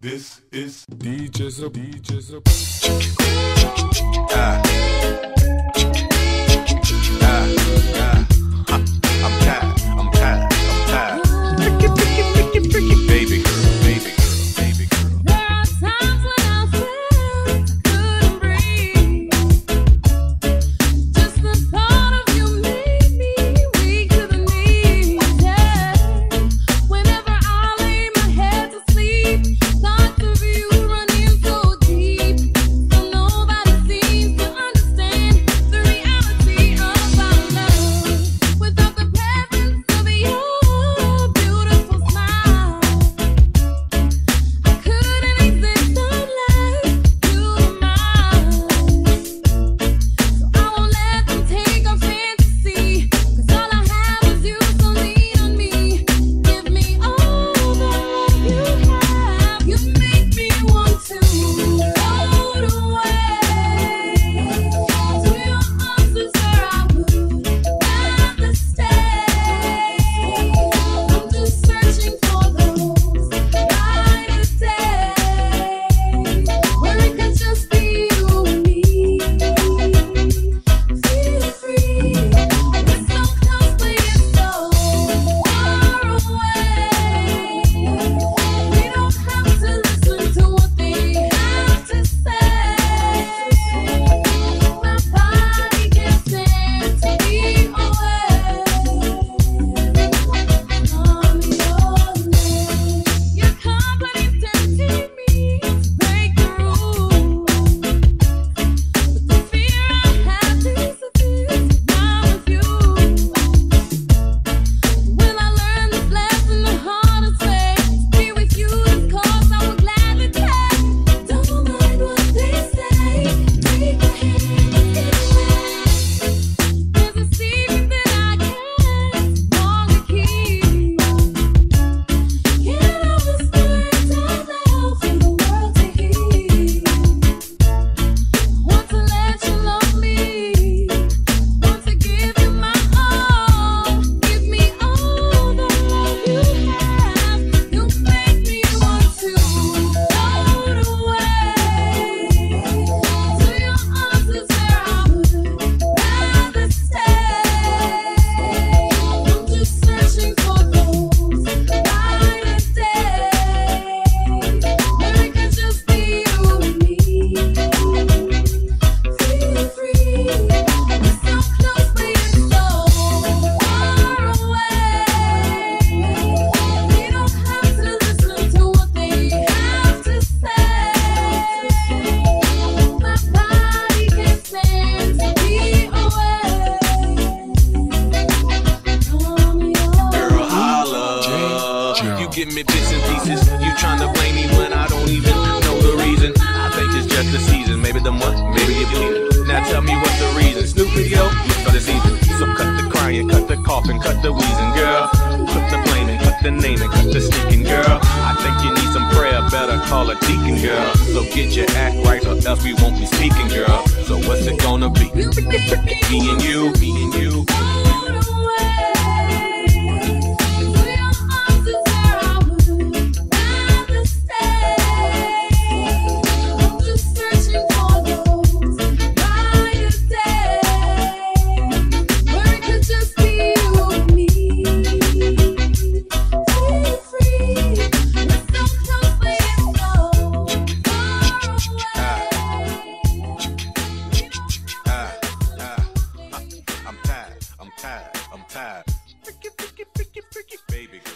This is DJ's up. I'm tired. Freaky, baby girl, baby girl, baby girl. There are times when I feel couldn't breathe. Just the thought of you made me weak to the knees. Yeah. Whenever I lay my head to sleep, thoughts of you run in so deep. So nobody seems to understand the reality of our love. Without the presence of your beautiful smile, I couldn't exist unless you were mine. So I won't let them take our fantasy, 'cause all I have is you, so lean on me. Give me all the love you have. You make me want to float away to your arms is where I would rather stay. I'm just searching for those brighter days where it could just be you and me. Feel free. We're so close, but yet so far away. We don't have to listen to what they have to say. My body can't stand to be away from your love. Your company's tempting me to break the rules, but the fear I have disappears now with you. Will I learn this lesson the hardest way? To be with you is cause I would gladly take. Don't mind what they say. Take my hand and get away. There's a secret that I can't long to keep. Can't I whisper it out loud for the world to hear? Want to let you love me, want to give you my all. Give me all the love you have. You make me want to float away to your arms is where I would rather stay. I'm just searching for those brighter days where it could just be you and me. Feel free. We're so close, but yet so far away. We don't have to listen to what they have to say. My body can't stand to be away from your Girl, holla. You give me bits and pieces. You tryna blame me when I don't even know the reason. I think it's just the season. Maybe the month, maybe you believe it. Now tell me what's the reason. Snoop video for the season. So cut the crying, cut the coughing, cut the wheezing, girl. Cut the blaming, cut the naming, cut the sneaking, girl. I think you need some prayer. Better call a deacon, girl. So get your act right, or else we won't be speaking, girl. So what's it gonna be? Me and you, me and you. float away to your arms is where I would rather stay. I'm just searching for those brighter days where it could just be you and me. Feel free. We're so close, but yet so far away. I'm tired. Freaky, baby girl.